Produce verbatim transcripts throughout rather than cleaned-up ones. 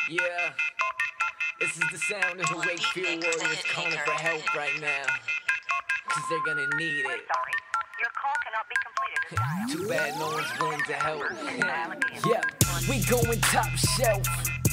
Yeah, this is the sound of the Wakefield Warriors calling for help right now, cause they're gonna need it. Sorry, your call cannot be completed. Too bad no one's willing to help. Yeah, we going top shelf,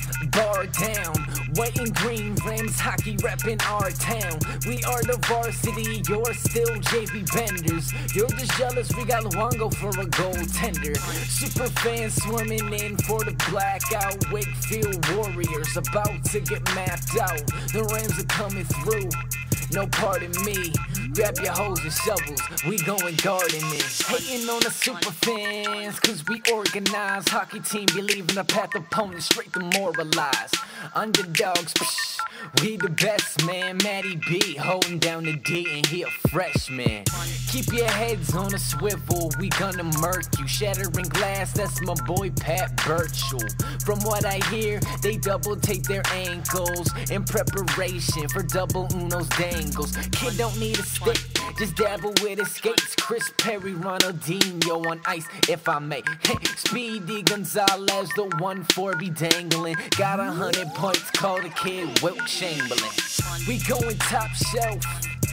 bar down, white and green Rams hockey reppin' our town. We are the varsity, you're still J V Benders. You're just jealous we got Luongo for a goaltender. Super fans swarming in for the blackout. Wakefield Warriors about to get mapped out. The Rams are coming through, no pardon me. Grab your hoes and shovels, we going gardening. Hating on the super fans, cause we organize. Hockey team be leaving the path opponents straight demoralized. Underdogs, psh, we the best, man. Matty B holding down the D and he a freshman. Keep your heads on a swivel, we gonna murk you. Shattering glass, that's my boy Pat Birchall. From what I hear, they double tape their ankles in preparation for double Uno's dangles. Kid don't need a stick, just dabble with his skates. Chris Perry, Ronaldinho on ice, if I may. Hey, Speedy Gonzalez, the one four be dangling. Got a hundred points, call the kid Wilt Chamberlain. We going top shelf,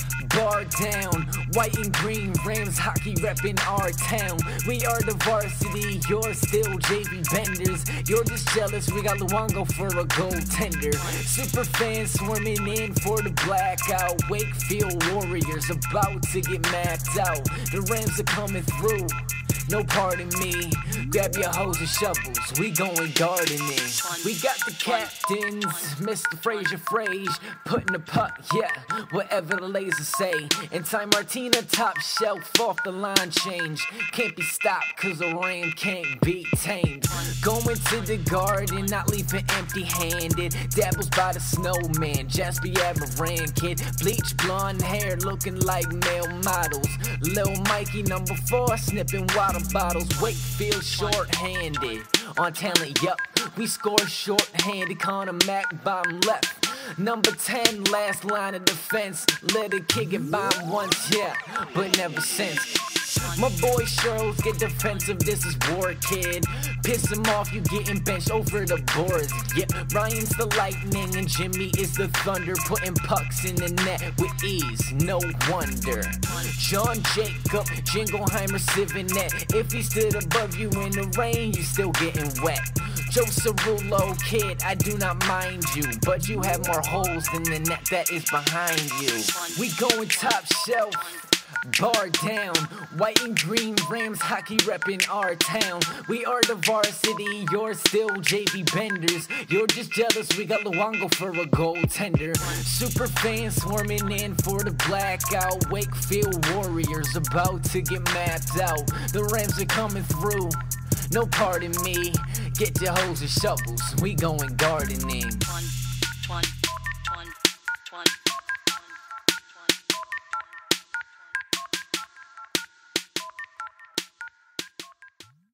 bar down, white and green Rams hockey reppin' our town. We are the varsity, you're still J V Benders. You're just jealous we got Luongo for a goaltender. Super fans swarming in for the blackout. Wakefield Warriors about to get mapped out. The Rams are coming through, no pardon me. Grab your hoes and shovels, we going gardening. We got the captains, Mister Fraser Frage, putting the puck, yeah, whatever the lasers say. And Time Martina top shelf off the line change. Can't be stopped cause the Ram can't be tamed. Going to the garden, not leaving empty handed. Dabbles by the snowman, Jasper Amaran kid. Bleach blonde hair looking like male models. Lil Mikey number four snipping water bottles. Wakefield short-handed on talent, yup. We score short-handed. Connor Mack bottom left. Number ten, last line of defense. Let it kick it by once, yeah, but never since. My boy Sherles get defensive, this is war, kid. Piss him off, you getting benched over the boards. Yep, Ryan's the lightning and Jimmy is the thunder. Putting pucks in the net with ease, no wonder. John Jacob, Jingleheimer, Civinet. If he stood above you in the rain, you still getting wet. Joe Cerullo, kid, I do not mind you, but you have more holes than the net that is behind you. We going top shelf, bar down, white and green Rams hockey reppin' our town. We are the varsity, you're still J V Benders. You're just jealous we got Luongo for a goaltender. Super fans swarming in for the blackout. Wakefield Warriors about to get mapped out. The Rams are coming through, no pardon me. Get your hoes and shovels, we going gardening. One, one.